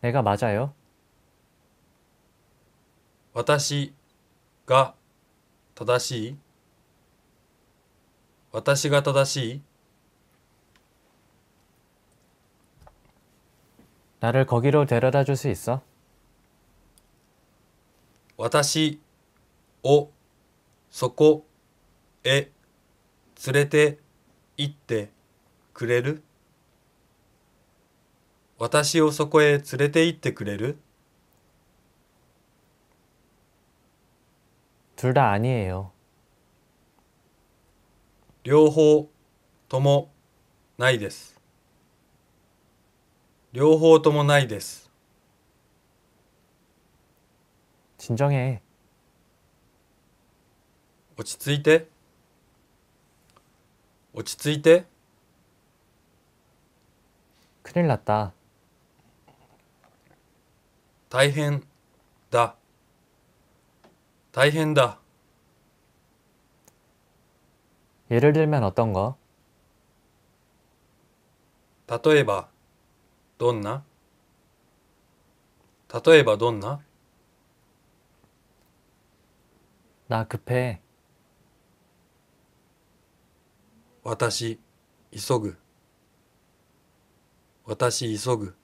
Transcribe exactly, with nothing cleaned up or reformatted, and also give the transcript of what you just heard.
내가 맞아요? 私が正しい。私が正しい。 나를 거기로 데려다 줄 수 있어? 私をそこへ連れて行ってくれる。私をそこへ連れて行ってくれる。 둘 다 아니에요. 両方ともないです。両方ともないです。 진정해. 落ち着いて。落ち着いて。 큰일 났다. 大変だ。大変だ。 예를 들면 어떤 거? 例えばどんな。例えばどんな。 나 급해. 私急ぐ。私急ぐ。